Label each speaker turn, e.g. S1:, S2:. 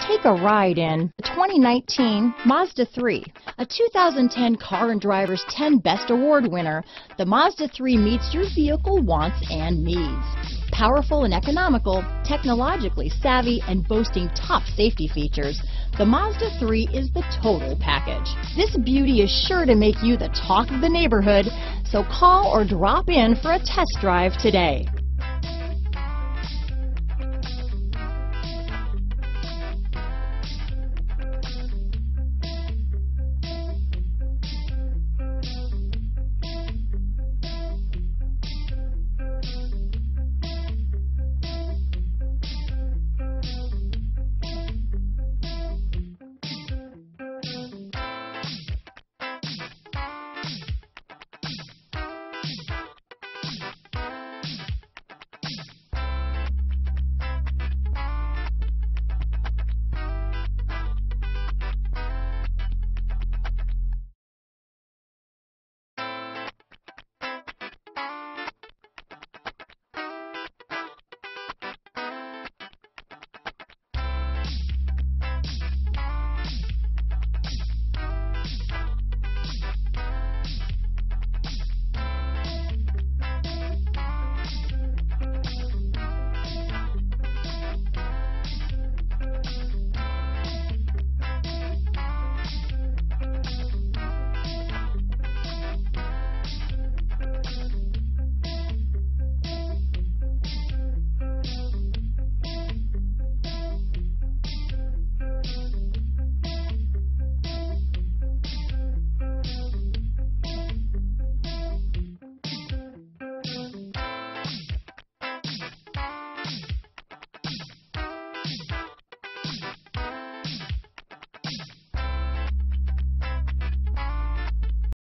S1: Take a ride in the 2019 Mazda 3. A 2010 Car and Driver's 10 Best Award winner, the Mazda 3 meets your vehicle wants and needs. Powerful and economical, technologically savvy, and boasting top safety features, the Mazda 3 is the total package. This beauty is sure to make you the talk of the neighborhood, so call or drop in for a test drive today.